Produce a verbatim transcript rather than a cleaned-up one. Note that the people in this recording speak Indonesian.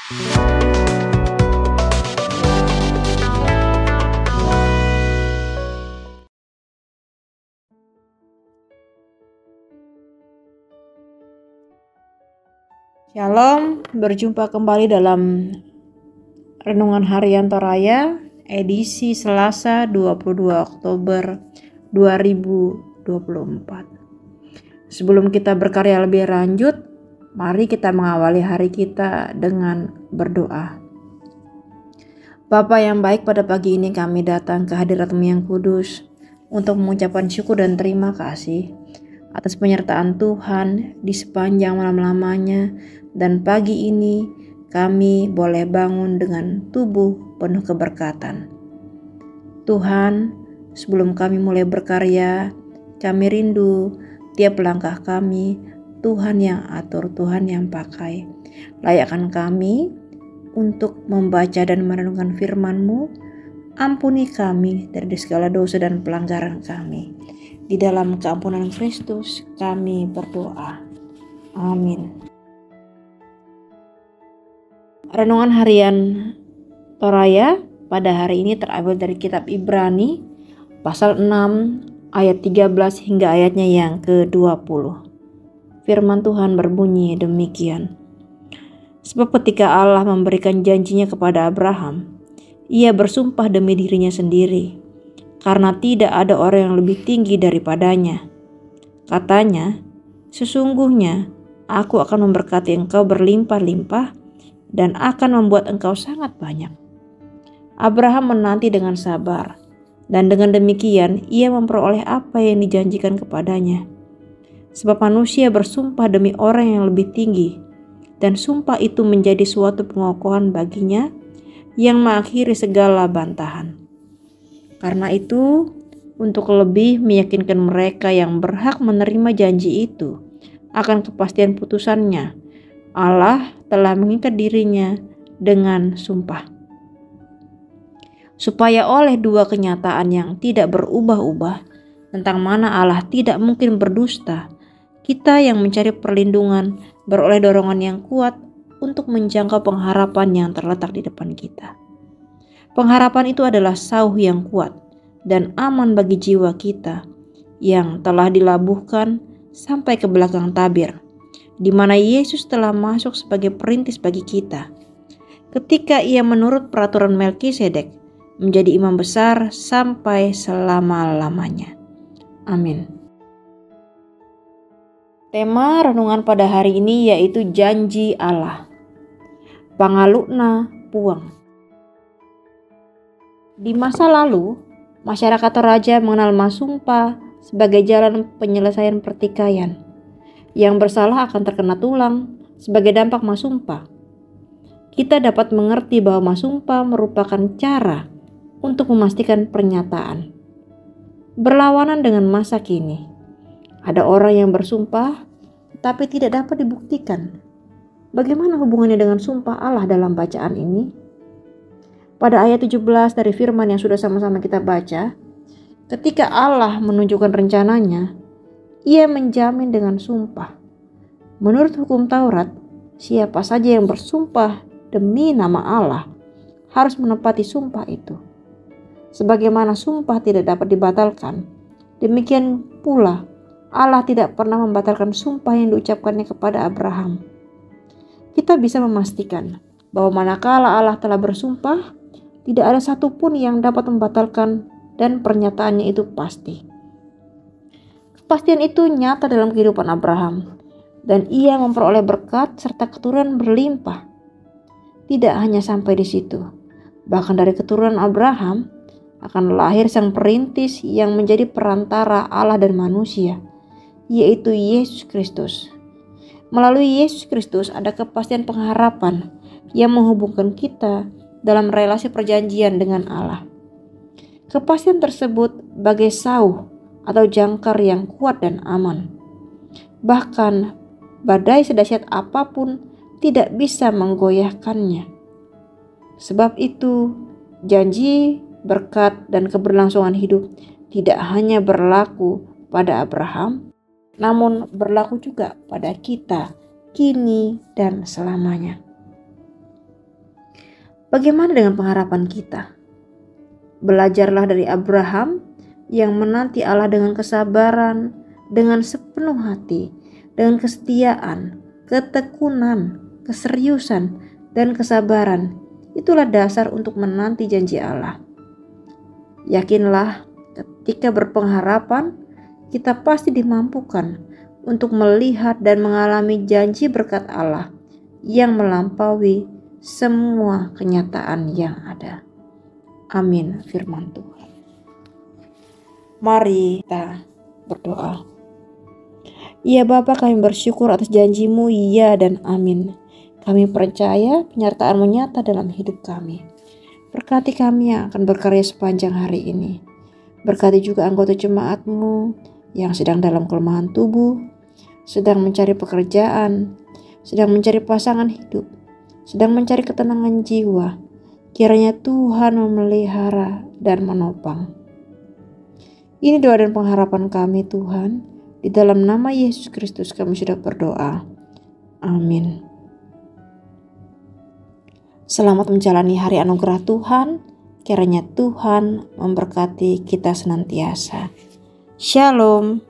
Shalom, berjumpa kembali dalam Renungan Harian Toraya edisi Selasa dua puluh dua Oktober dua ribu dua puluh empat. Sebelum kita berkarya lebih lanjut, mari kita mengawali hari kita dengan berdoa. Bapa yang baik, pada pagi ini kami datang ke hadirat-Mu yang kudus untuk mengucapkan syukur dan terima kasih atas penyertaan Tuhan di sepanjang malam lamanya, dan pagi ini kami boleh bangun dengan tubuh penuh keberkatan. Tuhan, sebelum kami mulai berkarya, kami rindu tiap langkah kami Tuhan yang atur, Tuhan yang pakai. Layakkan kami untuk membaca dan merenungkan firman-Mu. Ampuni kami dari segala dosa dan pelanggaran kami. Di dalam keampunan Kristus kami berdoa. Amin. Renungan harian Toraya pada hari ini terambil dari kitab Ibrani pasal enam ayat tiga belas hingga ayatnya yang ke dua puluh. Firman Tuhan berbunyi demikian. Sebab ketika Allah memberikan janjinya kepada Abraham, ia bersumpah demi dirinya sendiri, karena tidak ada orang yang lebih tinggi daripadanya. Katanya, sesungguhnya aku akan memberkati engkau berlimpah-limpah dan akan membuat engkau sangat banyak. Abraham menanti dengan sabar, dan dengan demikian ia memperoleh apa yang dijanjikan kepadanya. Sebab manusia bersumpah demi orang yang lebih tinggi, dan sumpah itu menjadi suatu pengokohan baginya yang mengakhiri segala bantahan. Karena itu, untuk lebih meyakinkan mereka yang berhak menerima janji itu akan kepastian putusannya, Allah telah mengikat dirinya dengan sumpah. Supaya oleh dua kenyataan yang tidak berubah-ubah tentang mana Allah tidak mungkin berdusta, kita yang mencari perlindungan beroleh dorongan yang kuat untuk menjangkau pengharapan yang terletak di depan kita. Pengharapan itu adalah sauh yang kuat dan aman bagi jiwa kita yang telah dilabuhkan sampai ke belakang tabir, di mana Yesus telah masuk sebagai perintis bagi kita. Ketika ia menurut peraturan Melkisedek menjadi imam besar sampai selama-lamanya. Amin. Tema renungan pada hari ini yaitu janji Allah. Pangalukna puang. Di masa lalu, masyarakat Toraja mengenal masumpah sebagai jalan penyelesaian pertikaian. Yang bersalah akan terkena tulang sebagai dampak masumpah. Kita dapat mengerti bahwa masumpah merupakan cara untuk memastikan pernyataan. Berlawanan dengan masa kini, ada orang yang bersumpah tapi tidak dapat dibuktikan. Bagaimana hubungannya dengan sumpah Allah dalam bacaan ini? Pada ayat tujuh belas dari firman yang sudah sama-sama kita baca, ketika Allah menunjukkan rencananya, ia menjamin dengan sumpah. Menurut hukum Taurat, siapa saja yang bersumpah demi nama Allah harus menepati sumpah itu. Sebagaimana sumpah tidak dapat dibatalkan, demikian pula Allah tidak pernah membatalkan sumpah yang diucapkannya kepada Abraham. Kita bisa memastikan bahwa manakala Allah telah bersumpah, tidak ada satupun yang dapat membatalkan dan pernyataannya itu pasti. Kepastian itu nyata dalam kehidupan Abraham, dan ia memperoleh berkat serta keturunan berlimpah. Tidak hanya sampai di situ, bahkan dari keturunan Abraham akan lahir sang perintis yang menjadi perantara Allah dan manusia, yaitu Yesus Kristus. Melalui Yesus Kristus ada kepastian pengharapan yang menghubungkan kita dalam relasi perjanjian dengan Allah. Kepastian tersebut bagai sauh atau jangkar yang kuat dan aman. Bahkan badai sedahsyat apapun tidak bisa menggoyahkannya. Sebab itu, janji, berkat, dan keberlangsungan hidup tidak hanya berlaku pada Abraham, namun berlaku juga pada kita kini dan selamanya. Bagaimana dengan pengharapan kita? Belajarlah dari Abraham yang menanti Allah dengan kesabaran, dengan sepenuh hati, dengan kesetiaan, ketekunan, keseriusan, dan kesabaran. Itulah dasar untuk menanti janji Allah. Yakinlah, ketika berpengharapan, kita pasti dimampukan untuk melihat dan mengalami janji berkat Allah yang melampaui semua kenyataan yang ada. Amin, firman Tuhan. Mari kita berdoa. Ya Bapa, kami bersyukur atas janji-Mu, ya dan amin. Kami percaya penyertaan-Mu nyata dalam hidup kami. Berkati kami yang akan berkarya sepanjang hari ini. Berkati juga anggota jemaat-Mu yang sedang dalam kelemahan tubuh, sedang mencari pekerjaan, sedang mencari pasangan hidup, sedang mencari ketenangan jiwa. Kiranya Tuhan memelihara dan menopang. Ini doa dan pengharapan kami Tuhan. Di dalam nama Yesus Kristus kami sudah berdoa. Amin. Selamat menjalani hari anugerah Tuhan. Kiranya Tuhan memberkati kita senantiasa. Shalom.